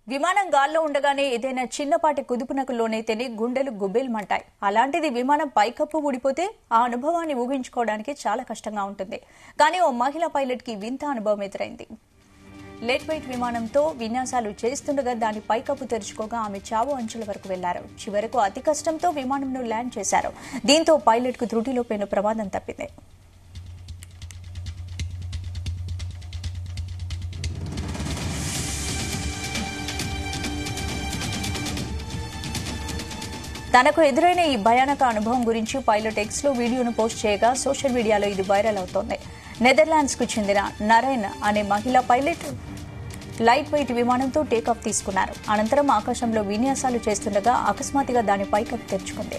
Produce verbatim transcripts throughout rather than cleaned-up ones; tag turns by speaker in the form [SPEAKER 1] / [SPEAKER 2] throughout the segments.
[SPEAKER 1] విమానం గాల్లో ఉండగానే ఏదైనా చిన్నపాటి కుదుపునకు లోనైతేనే గుండెలు గుబేల్మంటాయి. అలాంటిది విమానం పైకప్పు ఊడిపోతే ఆ అనుభవాన్ని ఊహించుకోవడానికి చాలా కష్టంగా ఉంటుంది. కానీ ఓ మహిళా పైలట్ కి వింత అనుభవం ఎదురైంది. లేట్ వెయిట్ విమానంతో విన్యాసాలు చేస్తుండగా దాని పైకప్పు తెరుచుకోగా ఆమె చావు అంచుల వరకు వెళ్లారు. చివరకు అతి కష్టంతో విమానంను ల్యాండ్ చేశారు. దీంతో పైలట్ కు త్రుటిలో పెను ప్రమాదం తప్పింది. తనకు ఎదురైన ఈ భయానక అనుభవం గురించి పైలట్ ఎక్స్ లో వీడియోను పోస్ట్ చేయగా సోషల్ మీడియాలో ఇది వైరల్ అవుతోంది. నెదర్లాండ్స్ కు చెందిన నరైన్ అనే మహిళా పైలట్ లైట్ వెయిట్ విమానంతో టేకాఫ్ తీసుకున్నారు. అనంతరం ఆకాశంలో విన్యాసాలు చేస్తుండగా అకస్మాత్తుగా దాని పైకప్పు తెరుచుకుంది.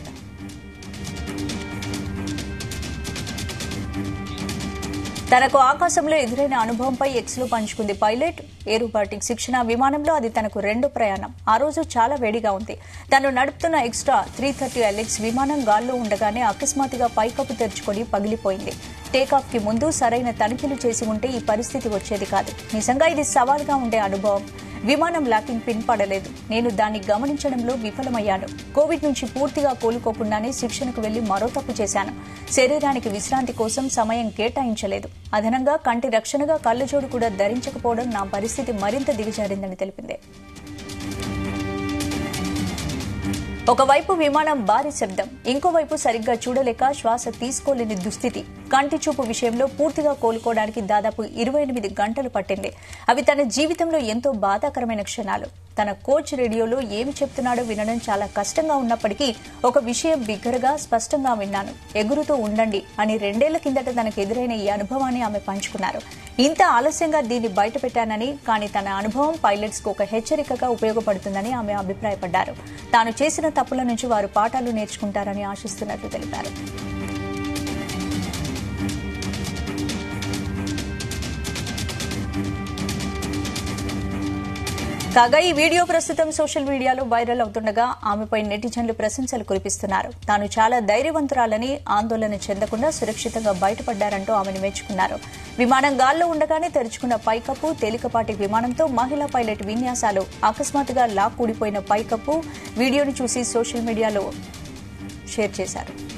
[SPEAKER 1] తనకు ఆకాశంలో ఎదురైన అనుభవంపై ఎక్స్ లో పంచుకుంది పైలట్. ఏరోబాటిక్ శిక్షణ విమానంలో అది తనకు రెండో ప్రయాణం. ఆ రోజు చాలా వేడిగా ఉంది. తను నడుపుతున్న ఎక్స్ట్రా త్రీ థర్టీ ఎల్ఎక్స్ విమానం గాల్లో ఉండగానే అకస్మాత్తుగా పైకప్పు తెరుచుకొని పగిలిపోయింది. టేకాఫ్ కి ముందు సరైన తనిఖీలు చేసి ఉంటే ఈ పరిస్థితి వచ్చేది కాదు. నిజంగా ఇది సవాల్గా ఉండే అనుభవం. విమానం లాకింగ్ పిన్ పడలేదు. నేను దాన్ని గమనించడంలో విఫలమయ్యాను. కోవిడ్ నుంచి పూర్తిగా కోలుకోకుండానే శిక్షణకు వెళ్లి మరో తప్పు చేశాను. శరీరానికి విశ్రాంతి కోసం సమయం కేటాయించలేదు. అదనంగా కంటి రక్షణగా కళ్లజోడు కూడా ధరించకపోవడం నా పరిస్థితి మరింత దిగజారిందని తెలిపింది. ఒకవైపు విమానం భారీ శబ్దం, ఇంకోవైపు సరిగ్గా చూడలేక శ్వాస తీసుకోలేని దుస్థితి. కంటి చూపు విషయంలో పూర్తిగా కోలుకోవడానికి దాదాపు ఇరవై ఎనిమిది గంటలు పట్టింది. అవి తన జీవితంలో ఎంతో బాధాకరమైన క్షణాలు. తన కోచ్ రేడియోలో ఏమి చెప్తున్నాడో వినడం చాలా కష్టంగా ఉన్నప్పటికీ ఒక విషయం బిగ్గరగా స్పష్టంగా విన్నాను. ఎగురుతూ ఉండండి అని రెండేళ్ల కిందట తనకు ఎదురైన ఈ అనుభవాన్ని ఆమె పంచుకున్నారు. ఇంత ఆలస్యంగా దీన్ని బయటపెట్టానని, కానీ తన అనుభవం పైలట్స్ కు ఒక హెచ్చరికగా ఉపయోగపడుతుందని ఆమె అభిప్రాయపడ్డారు. తాను చేసిన తప్పుల నుంచి వారు పాఠాలు నేర్చుకుంటారని ఆశిస్తున్నట్లు తెలిపారు. కాగా ఈ వీడియో ప్రస్తుతం సోషల్ మీడియాలో వైరల్ అవుతుండగా ఆమెపై నెటిజన్లు ప్రశంసలు కురిపిస్తున్నారు. తాను చాలా ధైర్యవంతురాలని, ఆందోళన చెందకుండా సురక్షితంగా బయటపడ్డారంటూ ఆమెను మెచ్చుకున్నారు. విమానం గాల్లో ఉండగానే తెరుచుకున్న పైకప్పు, తేలికపాటి విమానంతో మహిళా పైలట్ విన్యాసాలు, అకస్మాత్తుగా లాక్ ఊడిపోయిన పైకప్పు వీడియోను చూసి సోషల్ మీడియాలో షేర్ చేశారు.